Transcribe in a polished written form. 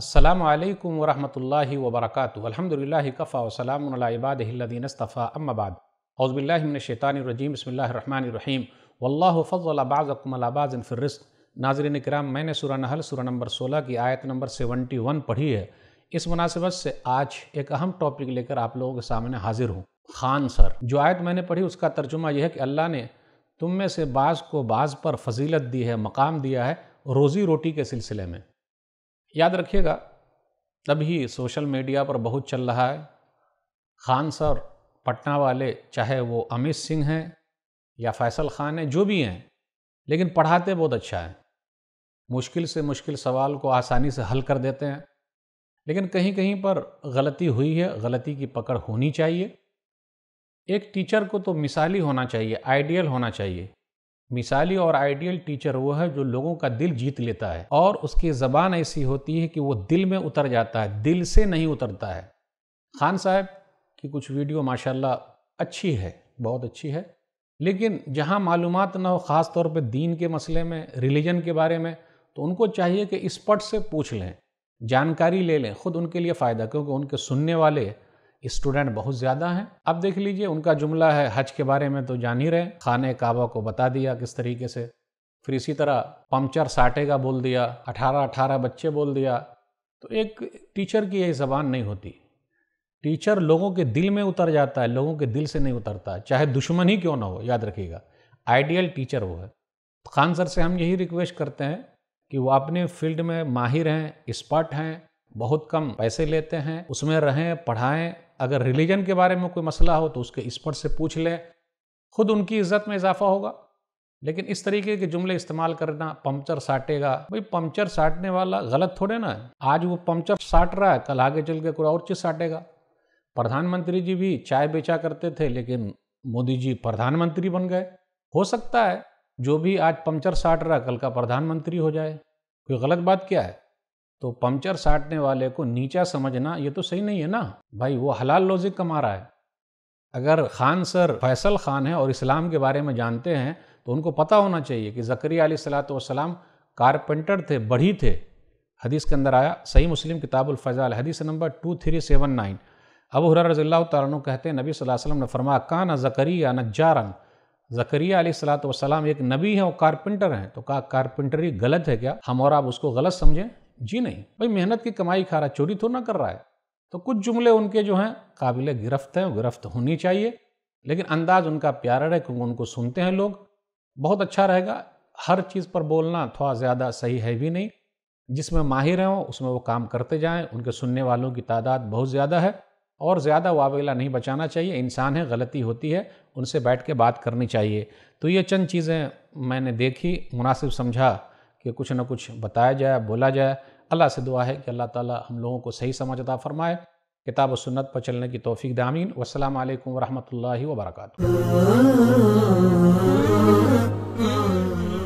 السلام علیکم ورحمۃ اللہ وبرکاتہ الحمدللہ کفا وسلام علی عبادہ الذین اصطفیٰ اما بعد اعوذ باللہ من الشیطان الرجیم بسم اللہ الرحمن الرحیم واللہ فضل بعضکم علی بعض فی الرزق۔ ناظرین کرام، میں نے سورہ نحل سورہ نمبر 16 کی آیت نمبر 71 پڑھی ہے۔ اس مناسبت سے آج ایک اہم ٹاپک لے کر آپ لوگوں کے سامنے حاضر ہوں۔ خان سر، جو آیت میں نے پڑھی اس کا ترجمہ یہ ہے کہ اللہ نے تم میں سے بعض کو بعض پر فضیلت دی ہے، مقام دیا ہے روزی روٹی کے سلسلے میں۔ یاد رکھیے گا، ابھی سوشل میڈیا پر بہت چل رہا ہے خان سر پٹنہ والے، چاہے وہ امیت سنگھ ہیں یا فیصل خان ہیں، جو بھی ہیں، لیکن پڑھاتے بہت اچھا ہے، مشکل سے مشکل سوال کو آسانی سے حل کر دیتے ہیں، لیکن کہیں کہیں پر غلطی ہوئی ہے، غلطی کی پکڑ ہونی چاہیے۔ ایک ٹیچر کو تو مثالی ہونا چاہیے، آئیڈیل ہونا چاہیے۔ مثالی اور آئیڈیل ٹیچر وہ ہے جو لوگوں کا دل جیت لیتا ہے اور اس کی زبان ایسی ہوتی ہے کہ وہ دل میں اتر جاتا ہے، دل سے نہیں اترتا ہے۔ خان صاحب کی کچھ ویڈیو ماشاءاللہ اچھی ہے، بہت اچھی ہے، لیکن جہاں معلومات نہ ہو، خاص طور پہ دین کے مسئلے میں، ریلیجن کے بارے میں، تو ان کو چاہیے کہ اسپٹ سے پوچھ لیں، جانکاری لے لیں، خود ان کے لیے فائدہ، کیونکہ ان کے سننے والے اسٹوڈنٹ بہت زیادہ ہیں۔ اب دیکھ لیجئے، ان کا جملہ ہے حج کے بارے میں تو جان ہی رہے، خانہ کعبہ کو بتا دیا کس طریقے سے، پھر اسی طرح پنچر ساٹے گا بول دیا، 18 بچے بول دیا۔ تو ایک ٹیچر کی یہ زبان نہیں ہوتی۔ ٹیچر لوگوں کے دل میں اتر جاتا ہے، لوگوں کے دل سے نہیں اترتا، چاہے دشمن ہی کیوں نہ ہو، یاد رکھیے گا۔ آئیڈیل ٹیچر وہ ہے۔ خان سر سے ہم یہی ریکویسٹ کرتے ہیں کہ وہ اپنے فیلڈ میں ماہر ہیں، ایکسپرٹ ہیں، بہت کم پیسے لیتے ہیں، اس میں رہیں، پڑھائیں۔ اگر ریلیجن کے بارے میں کوئی مسئلہ ہو تو اس کے ایکسپرٹ سے پوچھ لیں، خود ان کی عزت میں اضافہ ہوگا۔ لیکن اس طریقے کے جملے استعمال کرنا، پنچر ساٹے گا، بھئی پنچر ساٹنے والا غلط تھوڑے نا ہے، آج وہ پنچر ساٹ رہا ہے، کل آگے چل کے کوئی اور چیز ساٹے گا۔ پردھان منتری جی بھی چائے بیچا کرتے تھے، لیکن مودی جی پردھان منتری بن گئے۔ ہو سکتا ہے جو بھی آج پنچر ساٹ رہا ہے کل کا پردھان منتری ہو جائے، کوئی غلط بات کیا ہے؟ تو پنچر ساٹنے والے کو نیچا سمجھنا یہ تو صحیح نہیں ہے نا بھائی، وہ حلال روزی کما رہا ہے۔ اگر خان سر فیصل خان ہیں اور اسلام کے بارے میں جانتے ہیں تو ان کو پتہ ہونا چاہیے کہ زکریا علیہ السلام کارپینٹر تھے، بڑھی تھے۔ حدیث کے اندر آیا، صحیح مسلم کتاب الفضائل حدیث نمبر 2379، ابو ہریرہ رضی اللہ تعالیٰ عنہ کہتے ہیں نبی صلی اللہ علیہ وسلم نے فرمایا، کان زکریا نجارن، زکریا علیہ السلام ایک نبی ہے اور کارپینٹر ہیں۔ تو کہا کارپینٹری غلط ہے کیا؟ ہم اور آپ اس کو غلط سمجھیں؟ جی نہیں بھائی، محنت کی کمائی کھا رہا ہے، چوری تو نہ کر رہا ہے۔ تو کچھ جملے ان کے جو ہیں قابل گرفت ہیں، گرفت ہونی چاہیے، لیکن انداز ان کا پیارا رہے کیونکہ ان کو سنتے ہیں لوگ، بہت اچھا رہے گا۔ ہر چیز پر بولنا تھوڑا زیادہ صحیح ہے بھی نہیں، جس میں ماہر ہیں اس میں وہ کام کرتے جائیں، ان کے سننے والوں کی تعداد بہت زیادہ ہے، اور زیادہ واویلا نہیں بچانا چاہیے۔ انسان ہے، غلطی ہوتی ہے، ان سے بیٹھ کے بات کرنی چاہیے۔ تو یہ چند چیزیں میں نے دیکھی، مناسب سمجھا کہ کچھ نہ کچھ بتایا جائے، بولا جائے۔ اللہ سے دعا ہے کہ اللہ تعالی ہم لوگوں کو صحیح سمجھ عطا فرمائے، کتاب و سنت پر چلنے کی توفیق دے، آمین۔ والسلام علیکم ورحمۃ اللہ وبرکاتہ۔